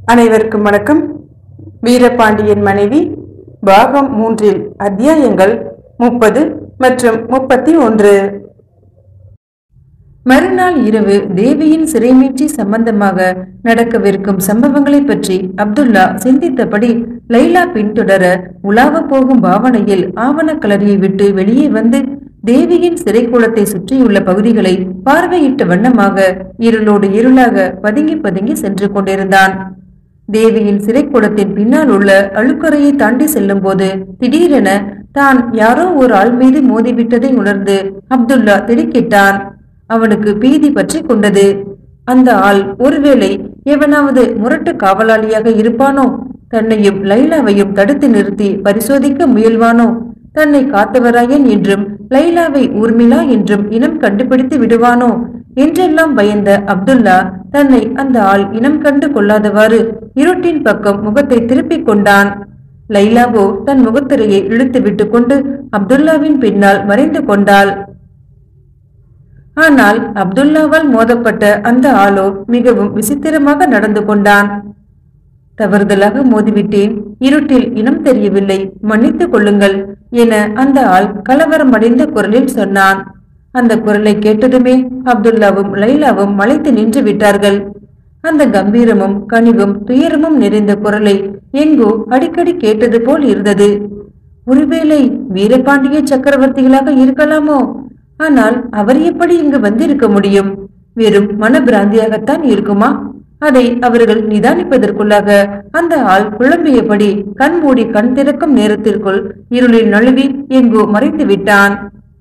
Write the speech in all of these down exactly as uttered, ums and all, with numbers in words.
அனைவருக்கும் வணக்கம். வீரபாண்டியன் மனைவி பாகம் மூன்றில் அத்தியாயங்கள் முப்பது மற்றும் முப்பத்தி ஒன்று. மறுநாள் இரவு தேவியின் சிறைமீட்சி சம்பந்தமாக நடக்கவிருக்கும் சம்பவங்களை பற்றி அப்துல்லா சிந்தித்தபடி லைலா பின்தொடர உலாவ போகும் பாவனையில் ஆவண கலரியை விட்டு வெளியே வந்து தேவியின் சிறைக்கூடத்தை சுற்றியுள்ள பகுதிகளை பார்வையிட்ட வண்ணமாக இருளோடு இருளாக பதுங்கி பதுங்கி சென்று கொண்டிருந்தான். தேவியின் சிறைக்கூடத்தின் பின்னால் உள்ள அழுக்கரையை தாண்டி செல்லும் போது திடீரென தான் யாரோ ஒரு ஆள் மீது மோதிவிட்டதை உணர்ந்து அப்துல்லா திடுக்கிட்டான். அவனுக்கு பீதி பற்றி கொண்டது. அந்த ஆள் ஒருவேளை எவனாவது முரட்டு காவலாளியாக இருப்பானோ? தன்னையும் லைலாவையும் தடுத்து நிறுத்தி பரிசோதிக்க முயல்வானோ? தன்னை காத்தவராயன் என்றும் லைலாவை ஊர்மிளா என்றும் இனம் கண்டுபிடித்து விடுவானோ என்றெல்லாம் பயந்த அப்துல்லா தன்னை அந்த ஆள் இனம் கண்டு கொள்ளாதவாறு இருட்டின் பக்கம் முகத்தை திருப்பிக் கொண்டான். லைலாவோ தன் முகத்திரையை இழுத்து விட்டு கொண்டு அப்துல்லாவின் பின்னால் மறைந்து கொண்டாள். ஆனால் அப்துல்லாவால் மோதப்பட்ட அந்த ஆளோ மிகவும் விசித்திரமாக நடந்து கொண்டான். தவறுதலாக மோதிவிட்டேன், இருட்டில் இனம் தெரியவில்லை, மன்னித்துக் கொள்ளுங்கள் என அந்த ஆள் கலவரம் அடைந்த குரலில் சொன்னான். அந்த குரலை கேட்டதுமே அப்துல்லாவும் லைலாவும் மலைத்து நின்று விட்டார்கள். அந்த கம்பீரமும் கனிவும் துயரமும் நிறைந்த குரலை எங்கோ அடிக்கடி கேட்டது போல் இருந்தது. ஒருவேளை வீரபாண்டிய சக்கரவர்த்திகளாக இருக்கலாமோ? ஆனால் அவர் எப்படி இங்கு வந்திருக்க முடியும்? வெறும் மனபிராந்தியாகத்தான் இருக்குமா? அதை அவர்கள் நிதானிப்பதற்குள்ளாக அந்த ஆள் குழம்பியபடி கண் மூடி கண் திறக்கும் நேரத்திற்குள் இருளில் நழுவி எங்கோ மறைந்து விட்டான்.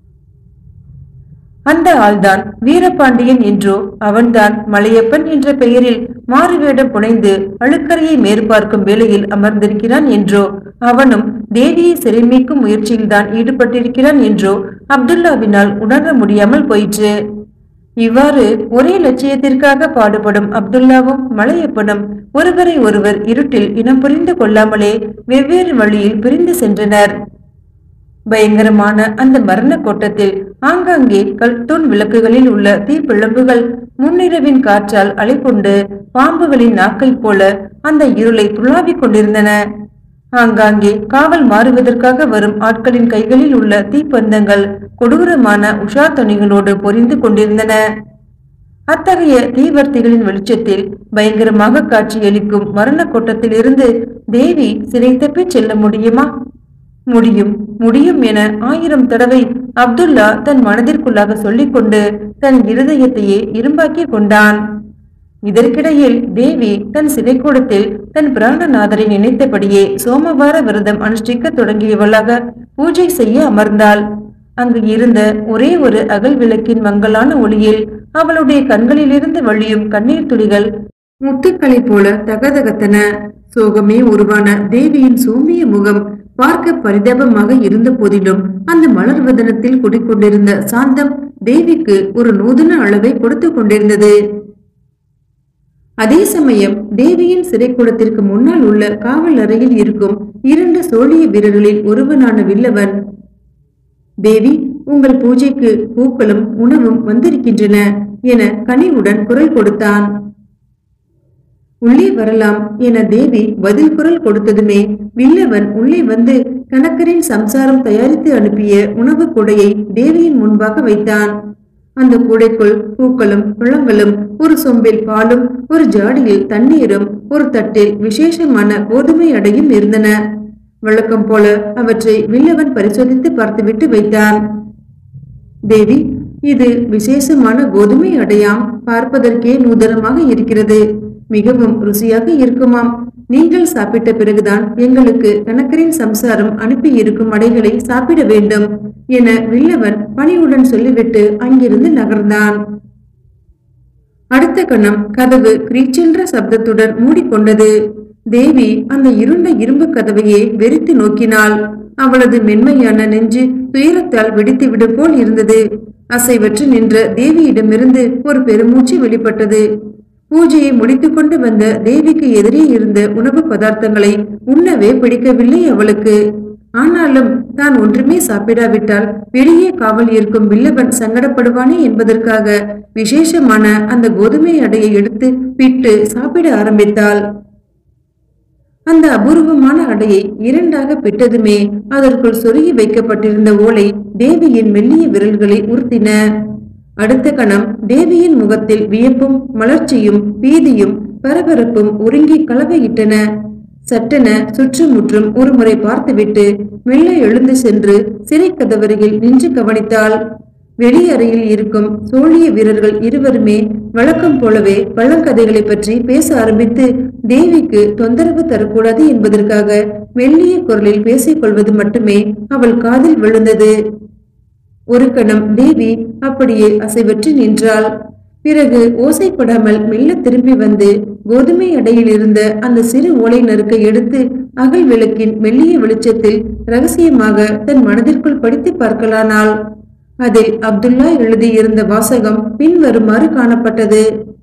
அந்த ஆள்தான் வீரபாண்டியன் என்றோ, அவன்தான் மலையப்பன் என்ற பெயரில் மாறுவேடம் புனைந்து அழுக்கரையை மேற்பார்க்கும் வேளையில் அமர்ந்திருக்கிறான் என்றோ, அவனும் தேவியை சிறைமீட்கும் முயற்சியில் தான் ஈடுபட்டிருக்கிறான் என்றோ அப்துல்லாவினால் உணர முடியாமல் போயிற்று. இவ்வாறு ஒரே லட்சியத்திற்காக பாடுபடும் அப்துல்லாவும் மலையப்பனும் ஒருவரை ஒருவர் இருட்டில் இனம் புரிந்து கொள்ளாமலே வெவ்வேறு வழியில் பிரிந்து சென்றனர். பயங்கரமான அந்த மரண கோட்டத்தில் ஆங்காங்கே கல்தூண் விளக்குகளில் உள்ள தீப்பிழம்புகள் முன்னிரவின் காற்றால் அலைகொண்டு பாம்புகளின் நாக்கை போல அந்த இருளை துளாவிக் கொண்டிருந்தன. ஆங்காங்கே காவல் மாறுவதற்காக வரும் ஆட்களின் கைகளில் உள்ள தீப்பந்தங்கள் கொடூரமான உஷா துணிகளோடு பொரிந்து கொண்டிருந்தன. அத்தகைய தீவர்த்திகளின் வெளிச்சத்தில் பயங்கரமாக காட்சியளிக்கும் மரண கோட்டத்தில் இருந்து தேவி சிறை தப்பி செல்ல முடியுமா? முடியும் முடியும் என ஆயிரம் தடவை அப்துல்லா தன் மனதிற்குள்ளாக சொல்லிக்கொண்டு தன் இருதயத்தையே இரும்பாக்கி கொண்டான். இதற்கிடையில் தேவி தன் சிறைக்கூடத்தில் தன் பிராணநாதரை நினைத்தபடியே சோமவார விரதம் அனுஷ்டிக்க தொடங்கியவளாக பூஜை செய்ய அமர்ந்தாள். அங்கு இருந்த ஒரே ஒரு அகல் விளக்கின் மங்கலான ஒளியில் அவளுடைய கண்களிலிருந்து வழியும் கண்ணீர் துளிகள் முத்துக்களை போல தகதகத்தன. சோகமே உருவான தேவியின் சோமிய முகம் பார்க்க பரிதாபமாக இருந்த போதிலும் அந்த மலர் வதனத்தில் குடிக்கொண்டிருந்த சாந்தம் தேவிக்கு ஒரு நூதன அளவை கொடுத்து கொண்டிருந்தது. அதே சமயம் தேவியின் சிறைக்கூடத்திற்கு முன்னால் உள்ள காவல் அறையில் இருக்கும் இரண்டு சோழிய வீரர்களில் ஒருவனான வில்லவன், தேவி, உங்கள் பூஜைக்கு பூக்களும் உணவும் வந்திருக்கின்றன என கனிவுடன் குரல் கொடுத்தான். உள்ளே வரலாம் என தேவி பதில் குரல் கொடுத்ததுமே வில்லவன் உள்ளே வந்து கணக்கரின் சம்சாரம் தயாரித்து அனுப்பிய உணவு கூடையை தேவியின் முன்பாக வைத்தான். அந்த கூடைக்குள் பூக்களும் பழங்களும், ஒரு சொம்பில் பாலும், ஒரு ஜாடியில் தண்ணீரும், ஒரு தட்டில் விசேஷமான கோதுமை அடையும் இருந்தன. வழக்கம் போல அவற்றை வில்லவன் பரிசோதித்து பார்த்துவிட்டு வைத்தான். தேவி, இது விசேஷமான கோதுமை அடையாம். பார்ப்பதற்கே நூதனமாக இருக்கிறது. மிகவும் ருசியாக இருக்குமாம். நீங்கள் சாப்பிட்ட பிறகுதான் எங்களுக்கு கணக்கரின் சம்சாரம் அனுப்பி இருக்கும் அடைகளை சாப்பிட வேண்டும் என வில்லவன் பணிவுடன் சொல்லிவிட்டு அங்கிருந்து நகர்ந்தான். அடுத்த கணம் கதவு கிரீச்சென்ற சப்தத்துடன் மூடிக்கொண்டது. தேவி அந்த இருண்ட இரும்பு கதவையே வெறித்து நோக்கினாள். அவளது மென்மையான நெஞ்சு துயரத்தால் வெடித்துவிடும் போல் இருந்தது. அசைவற்று நின்ற தேவியிடமிருந்து ஒரு பெருமூச்சு வெளிப்பட்டது. பூஜையை முடித்து கொண்டு வந்த தேவிக்கு எதிரே இருந்த உணவு பதார்த்தங்களை உண்ணவே பிடிக்கவில்லை அவளுக்கு. ஆனாலும் தான் ஒன்றுமே சாப்பிடாவிட்டால் வெளியே காவல் இருக்கும் வில்லவன் சங்கடப்படுவானே என்பதற்காக விசேஷமான அந்த கோதுமை அடையை எடுத்து பிட்டு சாப்பிட ஆரம்பித்தாள். அந்த அபூர்வமான அடையை இரண்டாக பிட்டதுமே அதற்குள் சொருகி வைக்கப்பட்டிருந்த ஓலை தேவியின் மெல்லிய விரல்களை உறுத்தின. அடுத்த கணம் தேவியின் முகத்தில் வியப்பும் மலர்ச்சியும் பீதியும் பரபரப்பும் ஒருங்கி கலவையிட்டன. சட்டென சுற்றுமுற்றும் ஒரு முறை பார்த்துவிட்டு மெல்ல எழுந்து சென்று சிறை கதவருகில் நின்று கவனித்தாள். வெளியறையில் இருக்கும் சோழிய வீரர்கள் இருவருமே வழக்கம் போலவே பழங்கதைகளை பற்றி பேச ஆரம்பித்து தேவிக்கு தொந்தரவு தரக்கூடாது என்பதற்காக மெல்லிய குரலில் பேசிக் கொள்வது மட்டுமே அவள் காதில் விழுந்தது. ஒரு கணம் தேவி அப்படியே அசைவற்று நின்றாள். பிறகு ஓசைப்படாமல் மெல்ல திரும்பி வந்து கோதுமை அடையில் இருந்த அந்த சிறு ஓலை நறுக்கை எடுத்து அகல் விளக்கின் மெல்லிய வெளிச்சத்தில் ரகசியமாக தன் மனதிற்குள் படித்து பார்க்கலானாள். அதில் அப்துல்லா எழுதியிருந்த வாசகம் பின்வருமாறு காணப்பட்டது.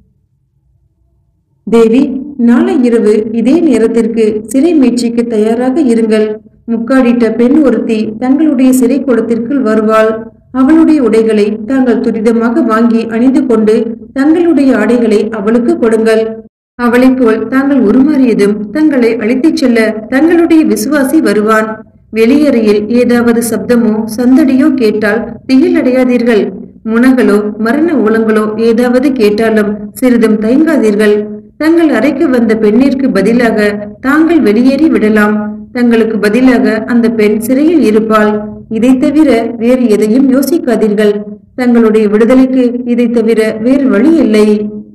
தேவி, நாளை இரவு இதே நேரத்திற்கு சிறை மீட்சிக்கு தயாராக இருங்கள். முக்காடிட்ட பெண் ஒருத்தி தங்களுடைய சிறை கூடத்திற்குள் வருவாள். அவளுடைய உடைகளை தாங்கள் துரிதமாக வாங்கி அணிந்து கொண்டு தங்களுடைய ஆடைகளை அவளுக்கு கொடுங்கள். அவளை போல் தாங்கள் உருமாறியதும் தங்களை அழைத்துச் செல்ல தங்களுடைய விசுவாசி வருவான். வெளியறையில் ஏதாவது சப்தமோ சந்தடியோ கேட்டால் திகில் அடையாதீர்கள். முனகளோ மரண ஓலங்களோ ஏதாவது கேட்டாலும் சிறிதும் தயங்காதீர்கள். தங்கள் அறைக்கு வந்த பெண்ணிற்கு பதிலாக தாங்கள் வெளியேறி விடலாம். தங்களுக்கு பதிலாக அந்த பெண் சிறையில் இருப்பாள். இதை தவிர வேறு எதையும் யோசிக்காதீர்கள். தங்களுடைய விடுதலைக்கு இதை தவிர வேறு வழி இல்லை.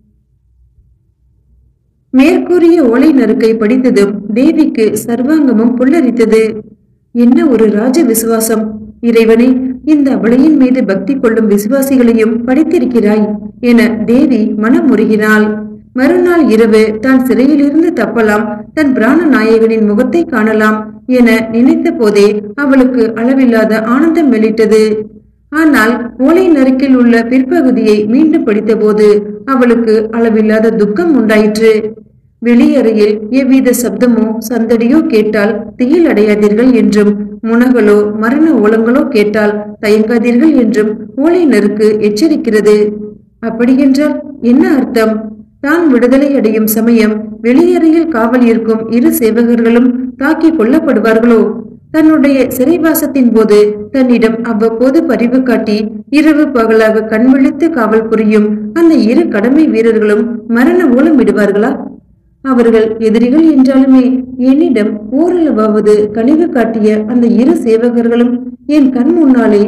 மேற்கூறிய ஓலை நறுக்கை படித்ததும் தேவிக்கு சர்வாங்கமும் புல்லரித்தது. என்ன ஒரு ராஜ விசுவாசம்! இறைவனை, இந்த அபலையின் மீது பக்தி கொள்ளும் விசுவாசிகளையும் படித்திருக்கிறாய் என தேவி மனம் உருகினாள். மறுநாள் இரவு தான் சிறையிலிருந்து தப்பலாம், தன் பிராண நாயகனின் முகத்தை காணலாம் என நினைத்த போதே அவளுக்கு அளவில்லாத ஆனந்தம் வெளியிட்டது. ஆனால் ஓலை நறுக்கில் உள்ள பிற்பகுதியை மீண்டும் படித்த போது அவளுக்கு அளவில்லாத துக்கம் உண்டாயிற்று. வெளியறையில் எவ்வித சப்தமோ சந்தடியோ கேட்டால் திகில் அடையாதீர்கள் என்றும், முனகளோ மரண ஓலங்களோ கேட்டால் தயங்காதீர்கள் என்றும் ஓலை நறுக்கு எச்சரிக்கிறது. அப்படியென்றால் என்ன அர்த்தம்? தான் விடுதலை அடையும் சமயம் வெளியறையில் காவல் இருக்கும் இரு சேவகர்களும் தாக்கி கொல்லப்படுவார்களோ? தன்னுடைய சிறைவாசத்தின் போது தன்னிடம் அவ்வப்போது பரிவு காட்டி இரவு பகலாக கண்விழித்து காவல் புரியும் அந்த இரு கடமை வீரர்களும் மரண ஓலம் விடுவார்களா? அவர்கள் எதிரிகள் என்றாலுமே என்னிடம் ஓரளவாவது கனிவு காட்டிய அந்த இரு சேவகர்களும் என் கண் முன்னாலே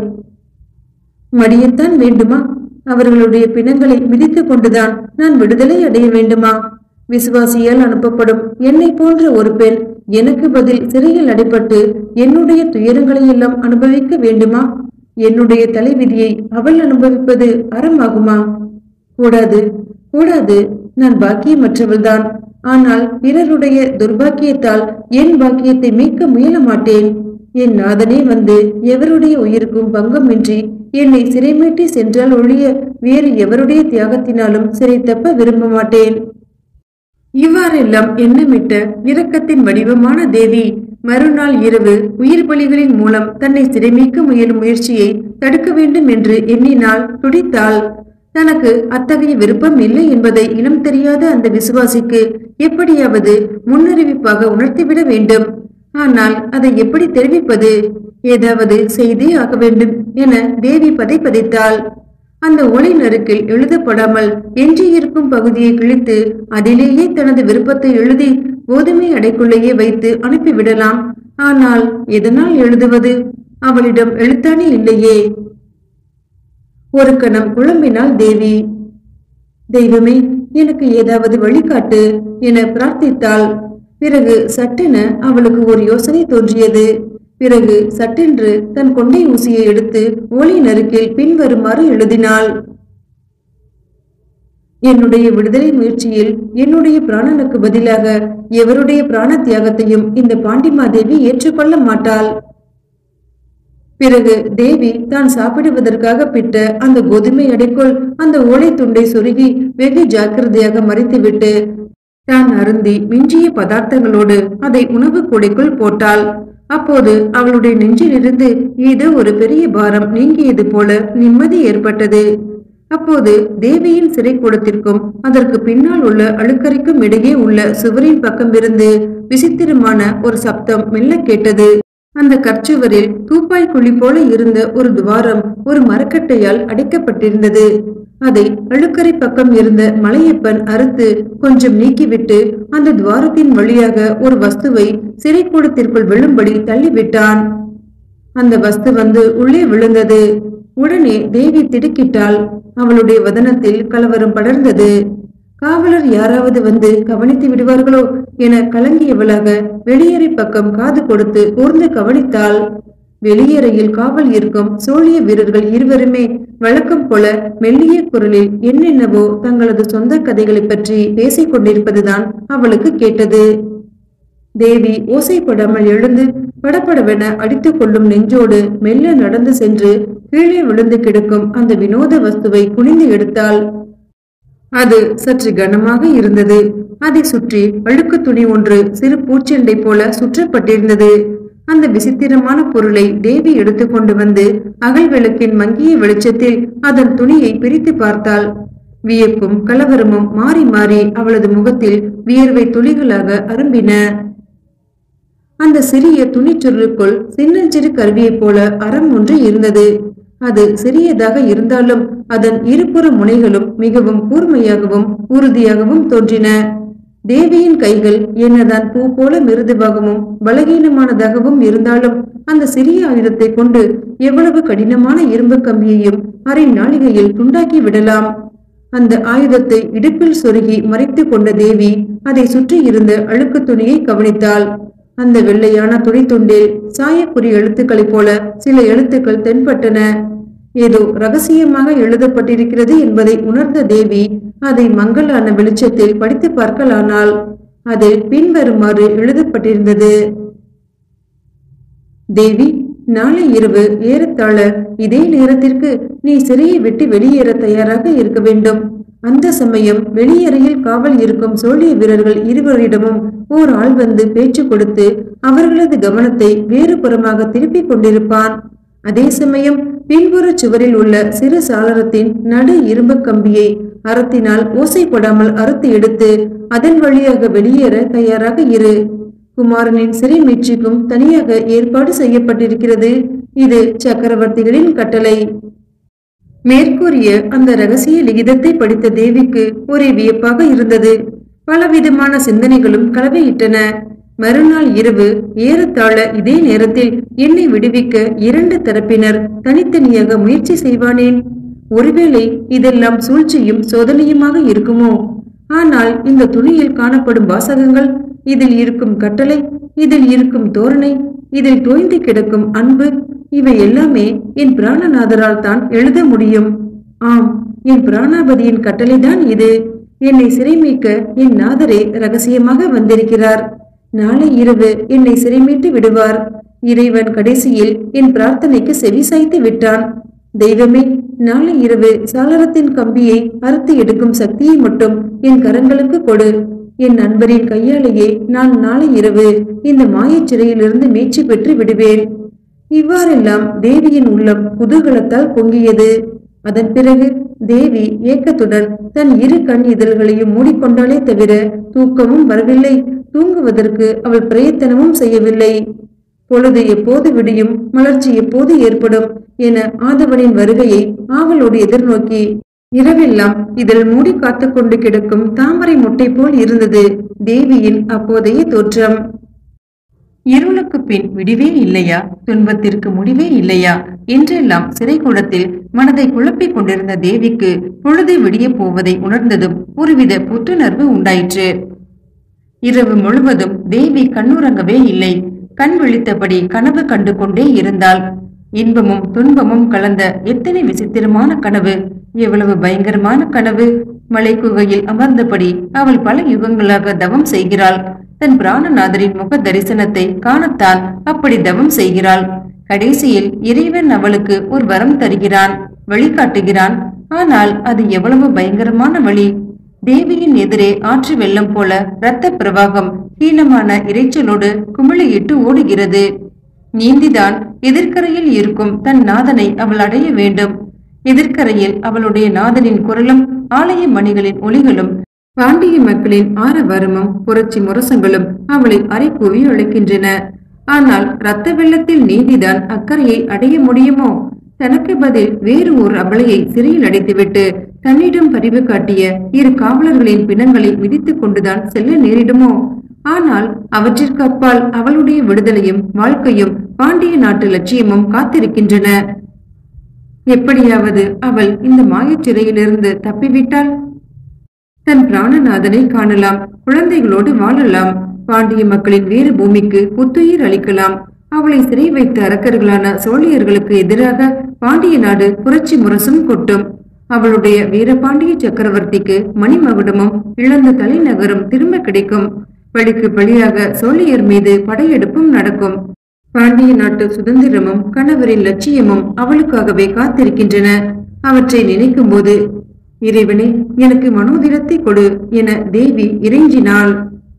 மடியத்தான் வேண்டுமா? அவர்களுடைய பிணங்களை மிதித்து கொண்டுதான் நான் விடுதலை அடைய வேண்டுமா? விசுவாசியால் அனுப்பப்படும் என்னை போன்ற ஒரு பெண் எனக்கு பதில் சிறையில் அடைப்பட்டு என்னுடைய துயரங்களை எல்லாம் அனுபவிக்க வேண்டுமா? என்னுடைய தலைவிதியை அவள் அனுபவிப்பது அறமாகுமா? கூடாது, கூடாது. நான் பாக்கியமற்றவள்தான். ஆனால் பிறருடைய துர்பாக்கியத்தால் என் பாக்கியத்தை மீட்க முயல மாட்டேன். என் நாதனே வந்து எவருடைய உயிருக்கும் பங்கமின்றி என்னை சிறைமீட்டி சென்றால் ஒழிய வேறு எவருடைய தியாகத்தினாலும் சிறை தப்ப விரும்ப மாட்டேன். இவ்வாறெல்லாம் எண்ணமிட்ட இரக்கத்தின் வடிவமான தேவி மறுநாள் இரவு உயிர் பலிகளின் மூலம் தன்னை சிறைமீக்க முயலும் முயற்சியை தடுக்க வேண்டும் என்று எண்ணினாள், துடித்தாள். தனக்கு அத்தகைய விருப்பம் இல்லை என்பதை இனம் தெரியாத அந்த விசுவாசிக்கு எப்படியாவது முன்னறிவிப்பாக உணர்த்திவிட வேண்டும். ஆனால் அதை எப்படி தெரிவிப்பது? ஏதாவது செய்தே ஆக வேண்டும் என தேவி பதை பதைத்தாள். அந்த ஓலை நறுக்கில் எழுதப்படாமல் எஞ்சியிருக்கும் பகுதியை கிழித்து அதிலேயே தனது விருப்பத்தை எழுதி கோதுமை அடைக்குள்ளேயே வைத்து அனுப்பிவிடலாம். ஆனால் எதனால் எழுதுவது? அவளிடம் எழுத்தாணி இல்லையே. ஒரு கணம் குழம்பினாள் தேவி. தெய்வமே, எனக்கு ஏதாவது வழிகாட்டு என பிரார்த்தித்தாள். பிறகு சட்டென அவளுக்கு ஒரு யோசனை தோன்றியது. பிறகு சட்டென்று தன் கொண்டை ஊசியை எடுத்து ஓலை நறுக்கில் பின்வருமாறு எழுதினாள். என்னுடைய விடுதலை முயற்சியில் என்னுடைய பிராணனுக்கு பதிலாக எவருடைய பிராண தியாகத்தையும் இந்த பாண்டிமாதேவி ஏற்றுக்கொள்ள மாட்டாள். பிறகு தேவி தான் சாப்பிடுவதற்காக பிட்ட அந்த கோதுமை அடைக்குள் அந்த ஓலை துண்டை சொருகி வெகு ஜாக்கிரதையாக மறைத்துவிட்டு தான் அருந்தி மிஞ்சிய பதார்த்தங்களோடு அதை உணவு கூடைக்குள் போட்டாள். அப்போது அவளுடைய நெஞ்சிலிருந்து ஏதோ ஒரு பெரிய பாரம் நீங்கியது போல நிம்மதி ஏற்பட்டது. அப்போது தேவியின் சிறை கூடத்திற்கும் அதற்கு பின்னால் உள்ள அழுக்கறைக்கும் இடையே உள்ள சுவரின் பக்கம் இருந்து விசித்திரமான ஒரு சப்தம் மெல்ல கேட்டது. அந்த கற்சுவரில் தூப்பாய் குழி போல இருந்த ஒரு துவாரம் ஒரு மரக்கட்டையால் அடைக்கப்பட்டிருந்தது. அதை அழுக்கரை பக்கம் இருந்த மலையப்பன் அறுத்து கொஞ்சம் நீக்கிவிட்டு அந்த துவாரத்தின் வழியாக ஒரு வஸ்துவை சிறைக்கூடத்திற்குள் விழும்படி தள்ளிவிட்டான். அந்த வஸ்து வந்து உள்ளே விழுந்தது. உடனே தேவி திடுக்கிட்டாள். அவளுடைய வதனத்தில் கலவரம் படர்ந்தது. காவலர் யாராவது வந்து கவனித்து விடுவார்களோ என கலங்கியவளாக வெளியறை பக்கம் காது கொடுத்து கூர்ந்து கவனித்தாள். வெளியறையில் காவல் இருக்கும் சோழிய வீரர்கள் இருவருமே வழக்கம் போல மெல்லிய குரலில் என்னென்னவோ தங்களது சொந்த கதைகளை பற்றி பேசிக் கொண்டிருப்பதுதான் அவளுக்கு கேட்டது. தேவி ஓசைப்படாமல் எழுந்து படபடவென அடித்துக் கொள்ளும் நெஞ்சோடு மெல்ல நடந்து சென்று கீழே விழுந்து கிடக்கும் அந்த வினோத வஸ்துவை குனிந்து எடுத்தாள். அது சற்று கனமாக இருந்தது. அதை சுற்றி அழுக்கு துணி ஒன்று சிறு பூச்செண்டை போல சுற்றப்பட்டிருந்தது. அந்த விசித்திரமான பொருளை தேவி எடுத்துக்கொண்டு வந்து அகல் விளக்கின் மங்கிய வெளிச்சத்தில் அதன் துணியை பிரித்து பார்த்தாள். வியப்பும் கலவரமும் மாறி மாறி அவளது முகத்தில் வியர்வை துளிகளாக அரும்பின. அந்த சிறிய துணிச்சுருளுக்குள் சின்னஞ்சிறு கருவியை போல அறம் ஒன்று இருந்தது. அது சிறியதாக இருந்தாலும் அதன் இருபுற முனைகளும் மிகவும் கூர்மையாகவும் உறுதியாகவும் தோன்றின. தேவியின் கைகள் என்னதான் பூ போல மிருதுவாகவும் பலகீனமானதாகவும் இருந்தாலும் அந்த சிறிய ஆயுதத்தை கொண்டு எவ்வளவு கடினமான இரும்பு கம்பியையும் அரை நாளிகையில் துண்டாக்கி விடலாம். அந்த ஆயுதத்தை இடுப்பில் சொருகி மறைத்து கொண்ட தேவி அதை சுற்றி இருந்த அழுக்கு துணியை கவனித்தாள். அந்த வெள்ளையான துணி துண்டில் சாயக்குறி எழுத்துக்களைப் போல சில எழுத்துக்கள் தென்பட்டன. ஏதோ ரகசியமாக எழுதப்பட்டிருக்கிறது என்பதை உணர்ந்த தேவி அதை மங்கலான வெளிச்சத்தில் படித்து பார்க்கலானாள். அதில் பின்வருமாறு எழுதப்பட்டிருந்தது. தேவி, நாளை இரவு ஏறத்தாழ இதே நேரத்திற்கு நீ சிறையை விட்டு வெளியேற தயாராக இருக்க வேண்டும். அந்த சமயம் வெளியறையில் காவல் இருக்கும் சோழிய வீரர்கள் இருவரிடமும் ஓர் ஆள் வந்து பேச்சு கொடுத்து அவர்களது கவனத்தை வேறு புறமாக திருப்பிக் கொண்டிருப்பான். அதே சமயம் பின்புற சுவரில் உள்ள சிறு சாளரத்தின் நடு இரும்பு கம்பியை அறத்தினால் ஓசைப்படாமல் அறுத்து எடுத்து அதன் வழியாக வெளியேற தயாராக இரு. குமாரனின் சிறை மீட்சிக்கும் தனியாக ஏற்பாடு செய்யப்பட்டிருக்கிறது. இது சக்கரவர்த்திகளின் கட்டளை. மேற்கூறிய அந்த ரகசிய லிகிதத்தை படித்த தேவிக்கு ஒரே வியப்பாக இருந்தது. பலவிதமான சிந்தனைகளும் கலவையிட்டன. மறுநாள் இரவு ஏறத்தாழ இதே நேரத்தில் என்னை விடுவிக்க இரண்டு தரப்பினர் தனித்தனியாக முயற்சி செய்வானேன்? ஒருவேளை இதெல்லாம் சூழ்ச்சியும் சோதனையுமாக இருக்குமோ? ஆனால் இந்த துணியில் காணப்படும் வாசகங்கள், இதில் இருக்கும் கட்டளை, இதில் இருக்கும் தோரணை, இதில் தோய்ந்து கிடக்கும் அன்பு, இவை எல்லாமே என் பிராணநாதரால் தான் எழுத முடியும். ஆம், என் பிராணாபதியின் கட்டளைதான் இது. என்னை சிறைமீட்க என் நாதரே ரகசியமாக வந்திருக்கிறார். நாளை இரவு என்னை சிறைமீட்டு விடுவார். இறைவன் கடைசியில் என் பிரார்த்தனைக்கு செவி சாய்த்து விட்டான். தெய்வமே, நாளை இரவு சாளரத்தின் கம்பியை அறுத்து எடுக்கும் சக்தியை மட்டும் என் கரங்களுக்கு கொடு. என் நண்பரின் கையாலேயே நான் நாளை இரவு இந்த மாயச் சிறையிலிருந்து மீட்சி பெற்று விடுவேன். இவ்வாறெல்லாம் தேவியின் உள்ளம் குதூகலத்தால் பொங்கியது. அதன் பிறகு தேவி ஏக்கத்துடன் தன் இரு கண் இதழ்களையும் மூடிக்கொண்டாலே தவிர தூக்கமும் வரவில்லை. தூங்குவதற்கு அவள் பிரயத்தனமும் செய்யவில்லை. பொழுது எப்போது விடியும், மலர்ச்சி எப்போது ஏற்படும் என ஆதவனின் வருகையை ஆவலோடு எதிர்நோக்கி இரவெல்லாம் இதழ் மூடி காத்து கொண்டு கிடக்கும் தாமரை முட்டை போல் இருந்தது தேவியின் அப்போதைய தோற்றம். இருளுக்கு பின் விடிவே இல்லையா, துன்பத்திற்கு முடிவே இல்லையா என்றெல்லாம் சிறைக்கூடத்தில் மனதை குழப்பிக் கொண்டிருந்த தேவிக்கு பொழுது விடிய போவதை உணர்ந்ததும் ஒருவித புத்துணர்வு உண்டாயிற்று. இரவு முழுவதும் தேவி கண்ணுறங்கவே இல்லை. கண் விழித்தபடி கனவு கண்டு கொண்டே இருந்தாள். இன்பமும் துன்பமும் கலந்த எத்தனை விசித்திரமான கனவு, எவ்வளவு பயங்கரமான கனவு! மலை குகையில் அமர்ந்தபடி அவள் பல யுகங்களாக தவம் செய்கிறாள். தன் பிராணநாதரின் முக தரிசனத்தை காணத்தான் அப்படி தவம் செய்கிறாள். கடைசியில் இறைவன் அவளுக்கு ஒரு வரம் தருகிறான், வழிகாட்டுகிறான். ஆனால் அது எவ்வளவு பயங்கரமான வழி! தேவியின் எதிரே ஆற்று வெள்ளம் போல இரத்த பிரவாகம் ஹீனமான இறைச்சலோடு குமிழியிட்டு ஓடுகிறது. நீந்திதான் எதிர்கரையில் இருக்கும் தன் நாதனை அவள் அடைய வேண்டும். எதிர்கரையில் அவளுடைய நாதனின் குரலும் ஆலய மணிகளின் ஒலிகளும் பாண்டிய மக்களின் ஆரவாரமும் புரட்சி முரசங்களும் அவளை அரைக்கூவி அழைக்கின்றன. ஆனால் இரத்த வெள்ளத்தில் நீதிதான் அக்கறையை அடைய முடியுமோ? தனக்கு பதில் வேறு ஒரு அபலையை சிறையில் அடைத்துவிட்டு தன்னிடம் பரிவு காட்டிய இரு காவலர்களின் பிணங்களை மிதித்துக் கொண்டுதான் செல்ல நேரிடுமோ? ஆனால் அவற்றிற்கு அப்பால் அவளுடைய விடுதலையும் வாழ்க்கையும் பாண்டிய நாட்டு லட்சியமும் காத்திருக்கின்றன. எப்படியாவது அவள் இந்த மாயச் சிறையிலிருந்து தப்பிவிட்டாள். தன் பிராணநாதனை காணலாம், குழந்தைகளோடு வாழலாம், பாண்டிய மக்களின் வேறு பூமிக்கு புத்துயிர் அளிக்கலாம். அவளை சிறை வைத்த அரக்கர்களான சோழியர்களுக்கு எதிராக பாண்டிய நாடு புரட்சி முரசும் கொட்டும். அவளுடைய வீரபாண்டிய சக்கரவர்த்திக்கு மணிமகுடமும் இழந்த தலைநகரும் திரும்ப கிடைக்கும். பழிக்கு பழியாக சோழியர் மீது படையெடுப்பும் நடக்கும். பாண்டிய நாட்டு சுதந்திரமும் கணவரின் லட்சியமும் அவளுக்காகவே காத்திருக்கின்றன. அவற்றை நினைக்கும் போது, இறைவனே, எனக்கு மனோதிடத்தை கொடு என தேவி இறைஞ்சினாள்.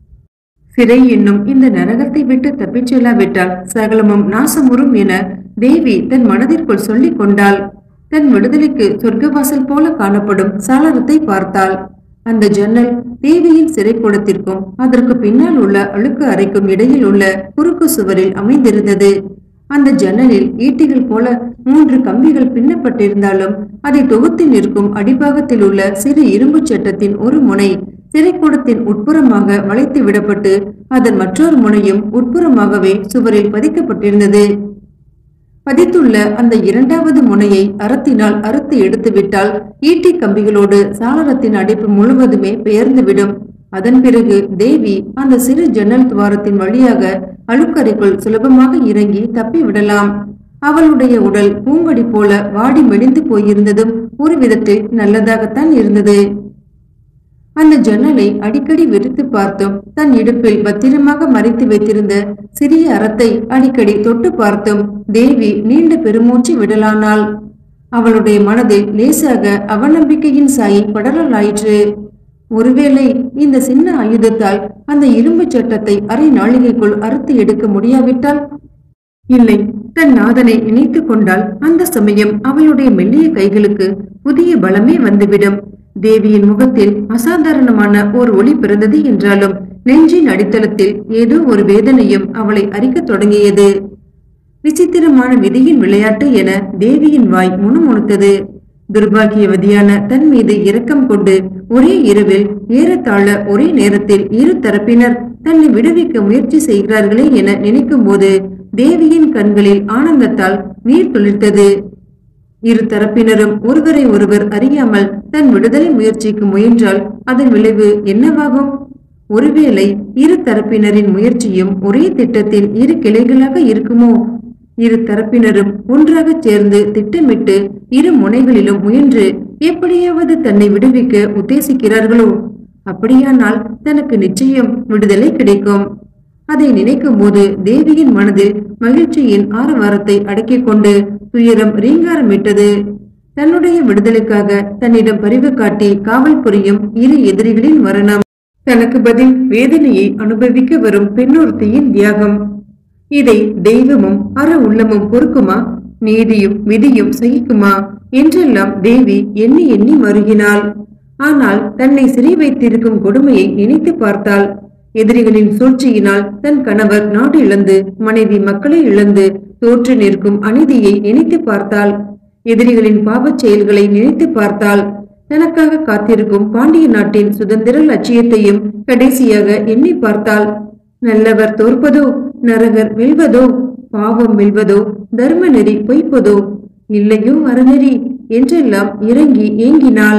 சிறை என்னும் இந்த நரகத்தை விட்டு தப்பிச் செல்லாவிட்டால் சகலமும் நாசமுறும் என தேவி தன் மனதிற்குள் சொல்லிக் கொண்டாள். தன் விடுதலைக்கு சொர்க்கவாசல் போல காணப்படும் சாளரத்தை பார்த்தாள். அந்த ஜன்னல் தேவியின் சிறைக்கூடத்திற்கும் அதற்கு பின்னால் உள்ள அழுக்கு அறைக்கும் இடையில் உள்ள குறுக்கு சுவரில் அமைந்திருந்தது. அந்த ஜன்னலில் ஈட்டிகள் போல மூன்று கம்பிகள் பின்னப்பட்டிருந்தாலும் அதை தொகுத்து நிற்கும் அடிபாகத்தில் உள்ள சிறு இரும்பு சட்டத்தின் ஒரு முனை சிறைக்கூடத்தின் உட்புறமாக வளைத்து விடப்பட்டு அதன் மற்றொரு முனையும் உட்புறமாகவே சுவரில் பதிக்கப்பட்டிருந்தது. பதித்துள்ள அந்த இரண்டாவது முனையை அறத்தினால் அறுத்து எடுத்துவிட்டால் ஈட்டி கம்பிகளோடு சாளரத்தின் அடைப்பு முழுவதுமே பெயர்ந்துவிடும். அதன் பிறகு தேவி அந்த சிறு ஜன்னல் துவாரத்தின் வழியாக அழுக்கறைக்குள் சுலபமாக இறங்கி தப்பி விடலாம். அவளுடைய உடல் பூங்கொடி போல வாடி மெலிந்து போயிருந்ததும் ஒரு விதத்தில் நல்லதாகத்தான் இருந்தது. அந்த ஜன்னலை அடிக்கடி விரித்து பார்த்தும் தன் இடுப்பில் பத்திரமாக மறைத்து வைத்திருந்த சிறிய அறத்தை அடிக்கடி தொட்டு பார்த்தும் தேவி நீண்ட பெருமூச்சு விடலானாள். அவளுடைய மனதில் லேசாக அவநம்பிக்கையின் சாயை படரலாயிற்று. ஒருவேளை இந்த சின்ன ஆயுதத்தால் அந்த இரும்பு சட்டத்தை அரை நாளிகைக்குள் அறுத்து எடுக்க முடியாவிட்டால்? இல்லை, தன் நாதனை நினைத்து கொண்டால் அந்த சமயம் அவளுடைய மெல்லிய கைகளுக்கு புதிய பலமே வந்துவிடும். தேவியின் முகத்தில் அசாதாரணமான ஓர் ஒளி பிறந்தது என்றாலும் நெஞ்சின் அடித்தளத்தில் ஏதோ ஒரு வேதனையும் அவளை அரிக்கத் தொடங்கியது. விசித்திரமான விதியின் விளையாட்டு என தேவியின் வாய் முணுமுணுத்தது. துர்பாகியவதியான தன் மீது இரக்கம் கொண்டு ஒரே இரவில் ஏறத்தாழ ஒரே நேரத்தில் இரு தரப்பினர் தன்னை விடுவிக்க முயற்சி செய்கிறார்களே என நினைக்கும் போது தேவியின் கண்களில் ஆனந்தத்தால் நீர் துளிர்த்தது. இரு தரப்பினரும் ஒருவரை ஒருவர் அறியாமல் தன் விடுதலை முயற்சிக்கு முயன்றால் அதன் விளைவு என்னவாகும்? ஒருவேளை இரு தரப்பினரின் முயற்சியும் ஒரே திட்டத்தின் இரு கிளைகளாக இருக்குமோ? இரு தரப்பினரும் ஒன்றாக சேர்ந்து திட்டமிட்டு இரு முனைகளிலும் முயன்று எப்படியாவது தன்னை விடுவிக்க உத்தேசிக்கிறார்களோ? அப்படியானால் தனக்கு நிச்சயம் விடுதலை கிடைக்கும். அதை நினைக்கும் போது தேவியின் மனதில் மகிழ்ச்சியின் ஆரவாரத்தை அடக்கிக் கொண்டு துயரம் ரீங்காரமிட்டது. தன்னுடைய விடுதலைக்காக தன்னிடம் பரிவு காட்டி காவல் புரியும் இரு எதிரிகளின் மரணம், தனக்கு பதில் வேதனையை அனுபவிக்க வரும் பெண்ணொருத்தியின் தியாகம், இதை தெய்வமும் அற உள்ளமும் பொறுக்குமா? நீதியும் விதியும் சகிக்குமா என்றெல்லாம் தேவி எண்ணி எண்ணி மருகினாள். ஆனால் தன்னை சிறை வைத்திருக்கும் கொடுமையை நினைத்து பார்த்தாள். எதிரிகளின் சூழ்ச்சியினால் தன் கணவர் நாடு இழந்து மனைவி மக்களை இழந்து தோற்று நிற்கும் அநீதியை நினைத்து பார்த்தாள். எதிரிகளின் பாவச் செயல்களை நினைத்து பார்த்தாள். தனக்காக காத்திருக்கும் பாண்டிய நாட்டின் சுதந்திர லட்சியத்தையும் கடைசியாக எண்ணி பார்த்தாள். நல்லவர் தோற்பதோ, நரகர் வெல்வதோ, பாவம் வெல்வதோ, தர்ம நெறி பொய்ப்பதோ, இல்லையோ அறநெறி என்றெல்லாம் இறங்கி ஏங்கினாள்.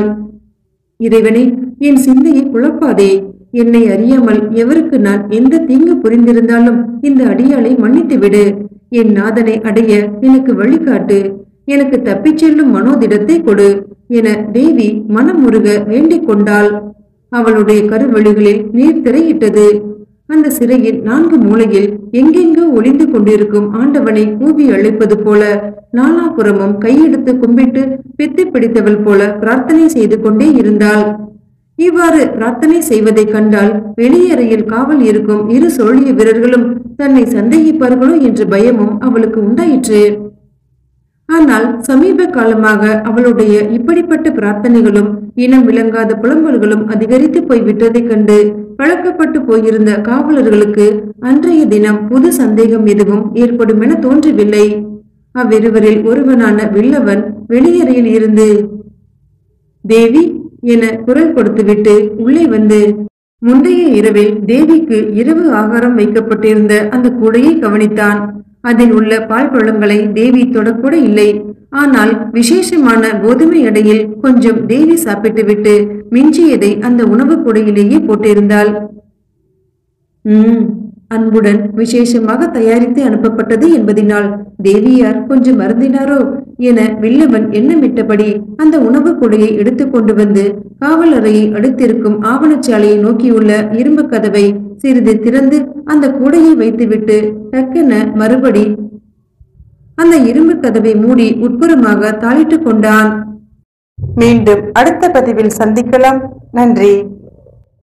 இறைவனே, என் சிந்தையை குழப்பாதே. என்னை அறியாமல் எவருக்கு நான் எந்த தீங்கு புரிந்திருந்தாலும் இந்த அடியாளை மன்னித்து விடு. என் நாதனை அடைய எனக்கு வழிகாட்டு. எனக்கு தப்பிச் செல்லும் மனோதிடத்தை கொடு என தேவி மனமுருக வேண்டிக் கொண்டாள். அவளுடைய கருவழிகளில் நீர் திரையிட்டது. அந்த சிறையின் நான்கு மூலையில் எங்கெங்கோ ஒளிந்து கொண்டிருக்கும் ஆண்டவனை கூவி அழைப்பது போல நாலாபுறமும் கையெடுத்து கும்பிட்டு பித்து பிடித்தவள் போல பிரார்த்தனை செய்து கொண்டே இருந்தாள். இவ்வாறு பிரார்த்தனை செய்வதை கண்டால் வெளியறையில் காவல் இருக்கும் இரு சோழிய வீரர்களும் தன்னை சந்தேகிப்பார்களோ என்ற பயமும் அவளுக்கு உண்டாயிற்று. ஆனால் சமீப காலமாக அவளுடைய இப்படிப்பட்ட பிரார்த்தனைகளும் இனம் விளங்காத புலம்பல்களும் அதிகரித்து போய்விட்டதைக் கண்டு பழக்கப்பட்டு போயிருந்த காவலர்களுக்கு அன்றைய தினம் புது சந்தேகம் எதுவும் ஏற்படும் என தோன்றவில்லை. அவ்விருவரில் ஒருவனான வில்லவன் வெளியறையில் இருந்து தேவி என குரல் கொடுத்துவிட்டு உள்ளே வந்து முந்தைய இரவில் தேவிக்கு இரவு ஆகாரம் வைக்கப்பட்டிருந்த அந்த கூடையை கவனித்தான். அதில் உள்ள பால் பழங்களை தேவி தொடக்கூட இல்லை. ஆனால் விசேஷமான கோதுமை எடையில் கொஞ்சம் தேவி சாப்பிட்டுவிட்டு மிஞ்சியதை அந்த உணவு கூடையிலேயே போட்டிருந்தாள். உம் அன்புடன் விசேஷமாக தயாரித்து அனுப்பப்பட்டது என்பதினால் தேவியார் கொஞ்சம் மருந்தினாரோ என வில்லவன் எண்ணமிட்டபடி அந்த உணவு கூடையை எடுத்து கொண்டு வந்து காவலறையை அடுத்திருக்கும் ஆவணச்சாலையை நோக்கியுள்ள இரும்பு கதவை சிறிது திறந்து அந்த கூடையை வைத்துவிட்டு டக்கென மறுபடி அந்த இரும்பு கதவை மூடி உட்புறமாக தாளிட்டு கொண்டான். மீண்டும் அடுத்த பதிவில் சந்திக்கலாம். நன்றி.